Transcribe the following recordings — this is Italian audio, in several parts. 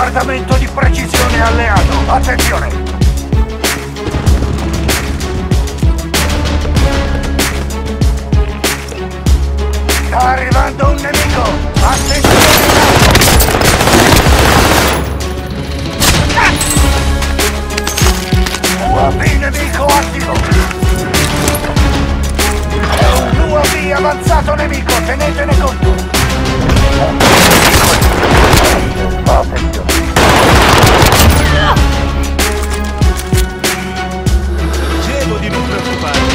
Bombardamento di precisione alleato. Attenzione! Sta arrivando un nemico! Attenzione! UAV nemico attivo! È un UAV avanzato nemico, tenetene conto! Attenzione! Chiedo di non preoccuparti!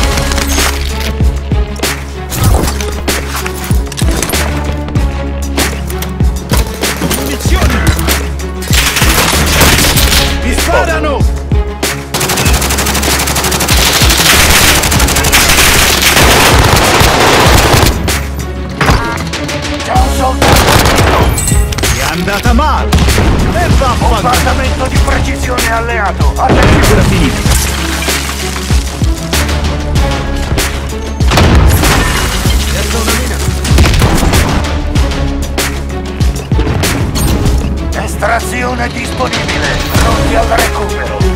Munizioni! Mi sparano! Andata male! E vaffanculo! Bombardamento di precisione alleato! Attenzione! Finita! Ecco una mina! Estrazione disponibile! Pronti al recupero!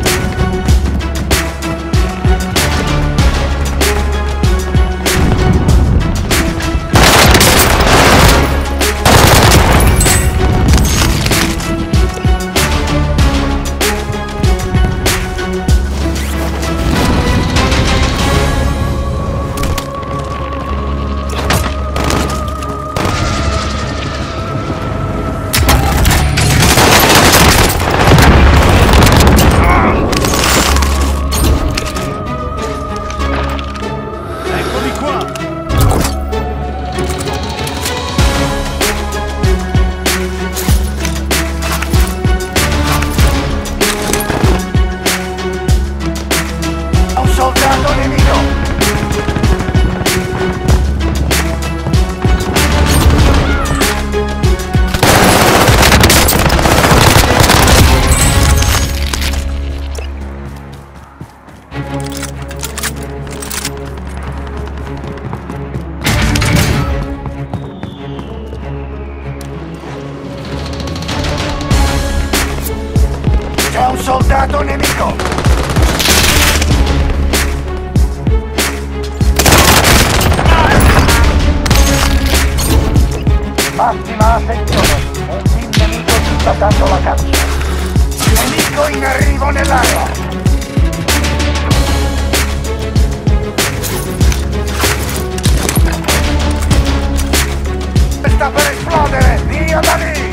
Soldato nemico! Massima attenzione! Un team nemico ci sta dando la caccia! Nemico in arrivo nell'area! Sta per esplodere! Via da lì!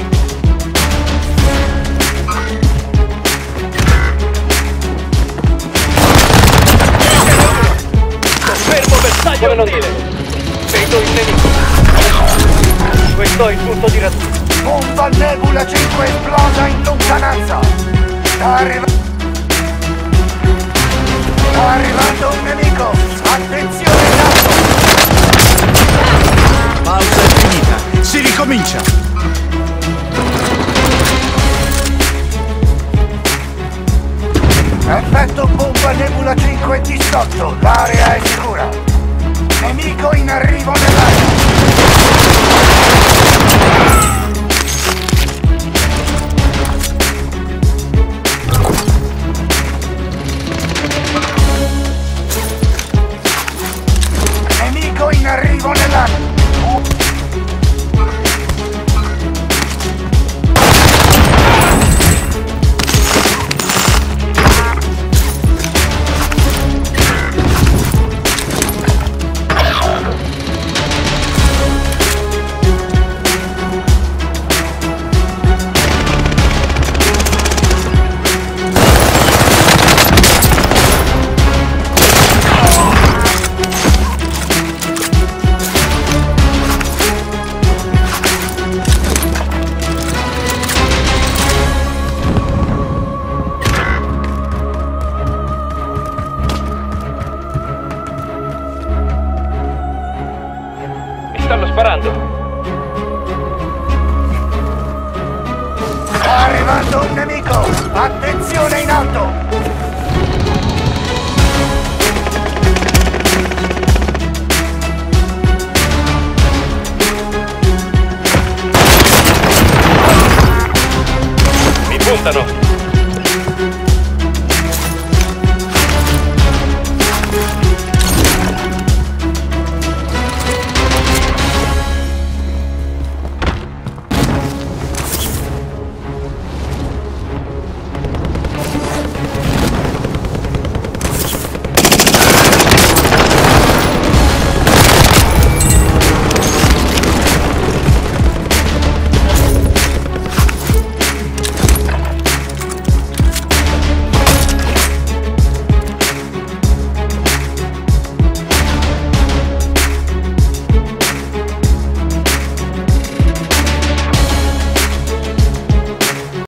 Bersaglio menorile! Vedo il nemico! Questo è il punto di raggiungimento! Bomba Nebula 5 esplosa in lontananza! Sta arrivando un nemico! Attenzione in alto! Pausa è finita! Si ricomincia! Effetto bomba Nebula 5 distolto! L'area è sicura! Nemico in arrivo nell'area! Nemico in arrivo nell'area! Stanno sparando! Sta arrivando un nemico! Attenzione in alto! Puntano!